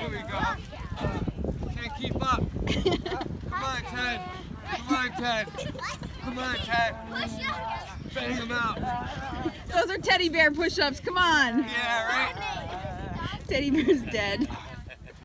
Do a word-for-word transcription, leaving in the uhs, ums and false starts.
Here we go. Can't keep up. Come on, Ted. Come on, Ted. Come on, Ted. Bang him out. Those are teddy bear push-ups. Come on. Yeah, right? Teddy bear's dead.